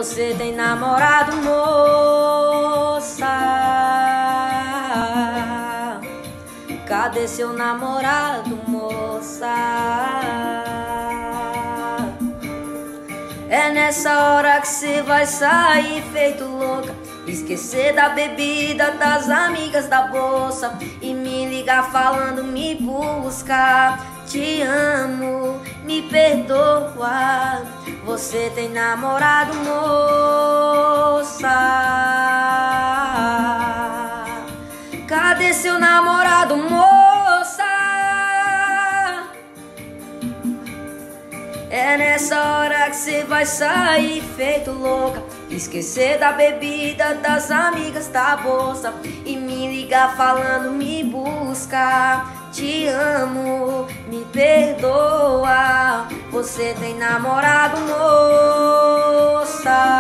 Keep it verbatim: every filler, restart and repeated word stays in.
Você tem namorado, moça? Cadê seu namorado, moça? É nessa hora que cê vai sair feito louca, esquecer da bebida, das amigas, da bolsa, e me ligar falando me buscar. Te amo, me perdoa. Você tem namorado, moça? Cadê seu namorado, moça? É nessa hora que cê vai sair feito louca, esquecer da bebida, das amigas, da bolsa, e me ligar falando me buscar. Te amo, me perdoa. Você tem namorado, moça?